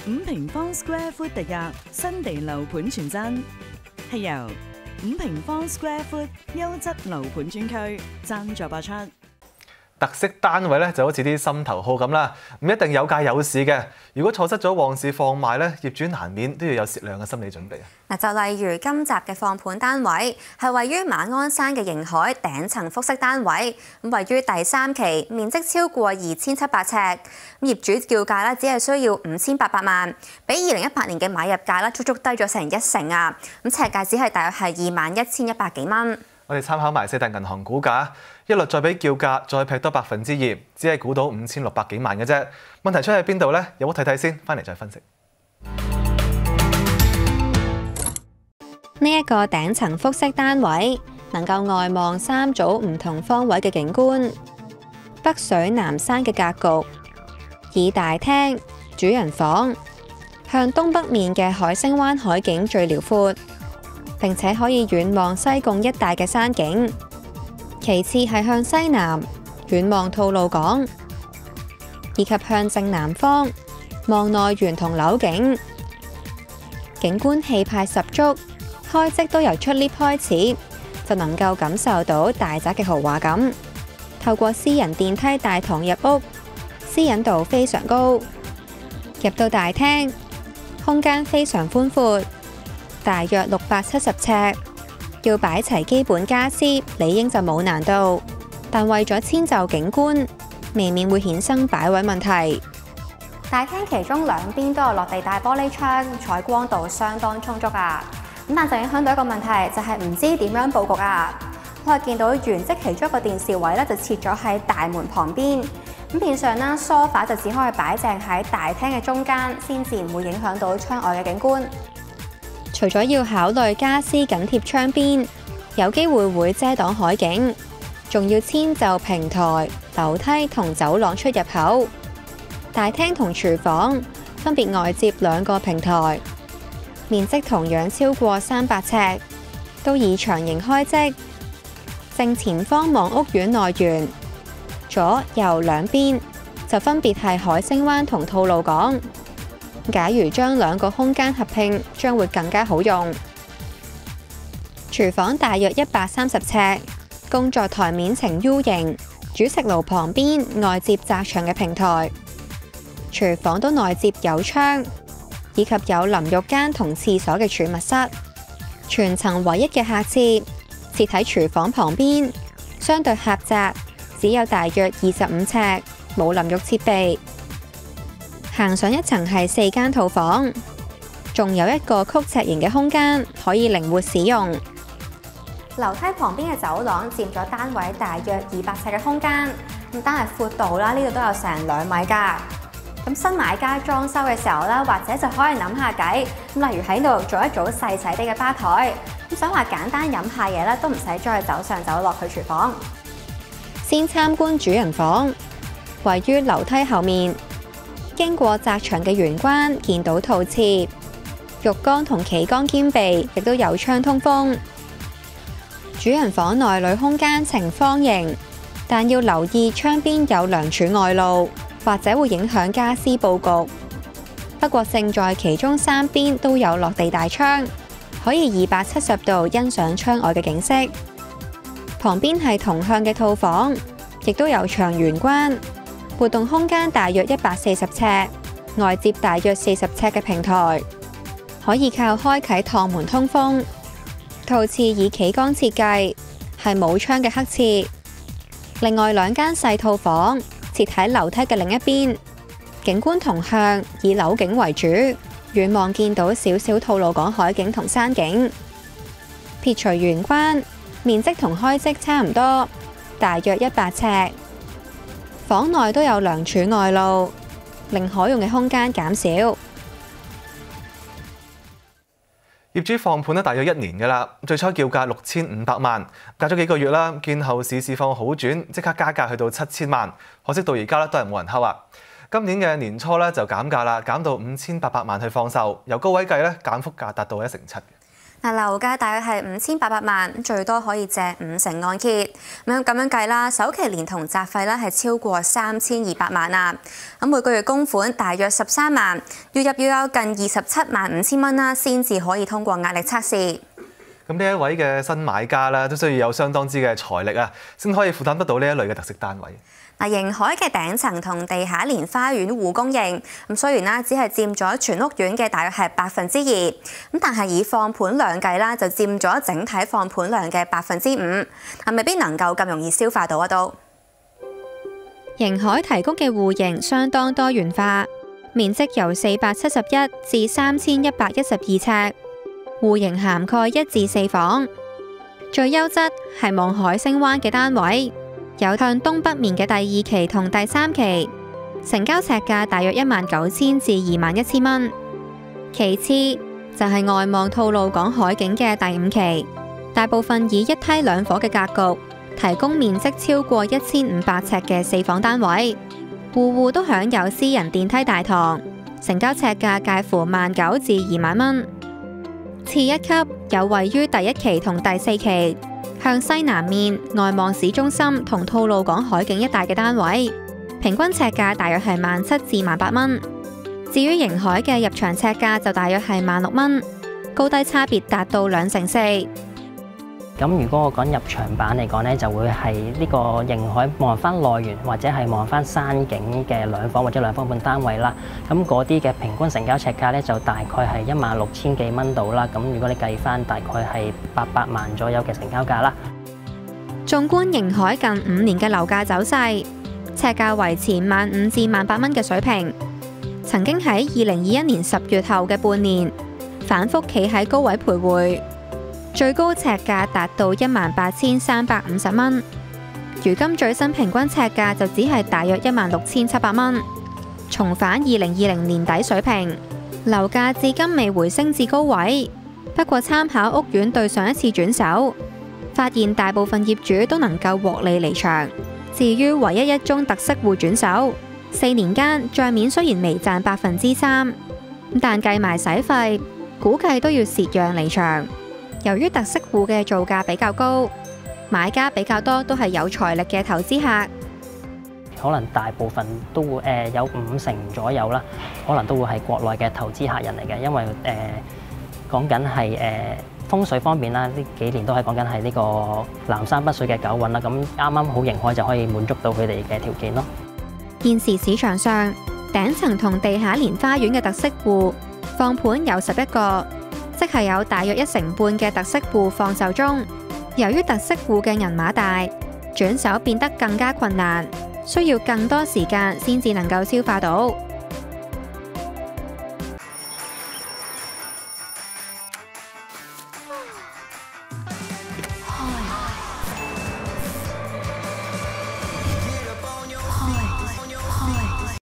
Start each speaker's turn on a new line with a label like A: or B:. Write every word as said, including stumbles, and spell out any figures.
A: 五平方 square foot 特約新地樓盤傳真，係由五平方 square foot 優質樓盤專區贊助播出。
B: 特色單位咧就好似啲心頭好咁啦，唔一定有價有市嘅。如果錯失咗旺市放賣咧，業主難免都要有蝕量嘅心理準備啊！
C: 嗱，就例如今集嘅放盤單位係位於馬鞍山嘅迎海頂層複式單位，咁位於第三期，面積超過二千七百尺，業主叫價咧只係需要五千八百萬，比二零一八年嘅買入價咧足足低咗成一成啊！咁尺價只係大約係二萬一千一百幾蚊。
B: 我哋參考埋四大銀行估價，一律再比叫價再劈多百分之二，只係估到五千六百幾萬嘅啫。問題出喺邊度呢？有冇睇睇先？翻嚟再分析。
C: 呢一個頂層複式單位能夠外望三組唔同方位嘅景觀，北水南山嘅格局，以大廳、主人房向東北面嘅海星灣海景最遼闊，並且可以遠望西貢一帶嘅山景。其次係向西南遠望吐露港，以及向正南方望內園同樓景，景觀氣派十足。開則都由出 lift 開始，就能夠感受到大宅嘅豪華感。透過私人電梯大堂入屋，私隱度非常高。入到大廳，空間非常寬闊，大約六百七十尺，要擺齊基本家私，理應就冇難度。但為咗遷就景觀，未免會衍生擺位問題。大廳其中兩邊都有落地大玻璃窗，採光度相當充足啊！咁但就影響到一個問題，就係唔知點樣佈局啊！我係見到原則其中一個電視位咧，就設咗喺大門旁邊，咁變相啦，梳化就只可以擺正喺大廳嘅中間，先至唔會影響到窗外嘅景觀。除咗要考慮家私緊貼窗邊，有機會會遮擋海景，仲要遷就平台、樓梯同走廊出入口。大廳同廚房分別外接兩個平台。面積同樣超過三百尺，都以長形開則。正前方望屋苑內園，左右兩邊就分別係海星灣同吐露港。假如將兩個空間合併，將會更加好用。廚房大約一百三十尺，工作台面呈 U 型，煮食爐旁邊外接窄長嘅平台。廚房都內接有窗。以及有淋浴間同廁所嘅儲物室，全層唯一嘅客廁設喺廚房旁邊，相對狹窄，只有大約二十五尺，冇淋浴設備。行上一層係四間套房，仲有一個曲尺形嘅空間可以靈活使用。樓梯旁邊嘅走廊佔咗單位大約二百尺嘅空間，咁單係闊度啦，呢度都有成兩米㗎。咁新買家裝修嘅時候咧，或者就可以諗下計，咁例如喺度做一組細細啲嘅吧台，咁想話簡單飲下嘢咧，都唔使再走上走落去廚房。先參觀主人房，位於樓梯後面，經過窄長嘅玄關，見到套廁、浴缸同企缸兼備，亦都有窗通風。主人房內裏空間呈方形，但要留意窗邊有梁柱外露，或者會影響家私佈局。不過勝在其中三邊都有落地大窗，可以二百七十度欣賞窗外嘅景色。旁邊係同向嘅套房，亦都有長玄關，活動空間大約一百四十尺，外接大約四十尺嘅平台，可以靠開啟趟門通風。套廁以企缸設計，係冇窗嘅黑廁。另外兩間細套房設喺樓梯嘅另一邊，景觀同向，以樓景為主，遠望見到少少吐露港海景同山景。撇除玄關，面積同開則差唔多，大約一百尺。房內都有梁柱外露，令可用嘅空間減少。
B: 業主放盤咧大約一年㗎啦，最初叫價六千五百萬，隔咗幾個月啦，見後市市況好轉，即刻加價去到七千萬，可惜到而家咧都係冇人睺啊！今年嘅年初咧就減價啦，減到五千八百萬去放售，由高位計咧減幅價達到一成七。
C: 嗱，樓價大約係五千八百萬，最多可以借五成按揭。咁樣咁樣計啦，首期連同雜費咧係超過三千二百萬啊！咁每個月供款大約十三萬，月入要有近二十七萬五千蚊啦，先至可以通過壓力測試。
B: 咁呢一位嘅新買家咧，都需要有相當之嘅財力啊，先可以負擔得到呢一類嘅特色單位。
C: 嗱，迎海嘅頂層同地下連花園互供應，咁雖然啦，只係佔咗全屋苑嘅大約係百分之二，咁但係以放盤量計啦，就佔咗整體放盤量嘅百分之五，係未必能夠咁容易消化到啊都。
D: 迎海提供嘅戶型相當多元化，面積由四百七十一至三千一百一十二尺，戶型涵蓋一至四房，最優質係望海星灣嘅單位。有向東北面嘅第二期同第三期，成交尺價大約一萬九千至二萬一千蚊。其次就係外望吐露港海景嘅第五期，大部分以一梯兩伙嘅格局，提供面積超過一千五百尺嘅四房單位，戶戶都享有私人電梯大堂，成交尺價介乎萬九至二萬蚊。次一級有位於第一期同第四期，向西南面外望市中心同吐露港海景一帶嘅單位，平均尺價大約係萬七至萬八蚊。至於迎海嘅入場尺價就大約係萬六蚊，高低差別達到兩成四。
E: 咁如果我講入場版嚟講呢，就會係呢個迎海望翻內園或者係望翻山景嘅兩房或者兩房半單位啦。咁嗰啲嘅平均成交尺價呢，就大概係一萬六千幾蚊度啦。咁如果你計翻，大概係八百萬左右嘅成交價啦。
D: 縱觀迎海近五年嘅樓價走勢，尺價維持萬五至萬八蚊嘅水平，曾經喺二零二一年十月後嘅半年反覆企喺高位徘徊。最高尺價達到一萬八千三百五十蚊，如今最新平均尺價就只係大約一萬六千七百蚊，重返二零二零年底水平。樓價至今未回升至高位，不過參考屋苑對上一次轉手，發現大部分業主都能夠獲利離場。至於唯一一宗特色戶轉手，四年間帳面雖然微賺百分之三，但計埋使費，估計都要蝕讓離場。由於特色戶嘅造價比較高，買家比較多都係有財力嘅投資客，
E: 可能大部分都會誒、呃、有五成左右啦，可能都會係國內嘅投資客人嚟嘅，因為誒講緊係誒風水方面啦，呢幾年都係講緊係呢個南山北水嘅九運啦，咁啱啱好迎海就可以滿足到佢哋嘅條件咯。
D: 現時市場上頂層同地下連花園嘅特色戶放盤有十一個。即係有大約一成半嘅特色戶放售中。由於特色戶嘅銀碼大，轉手變得更加困難，需要更多時間先至能夠消化到。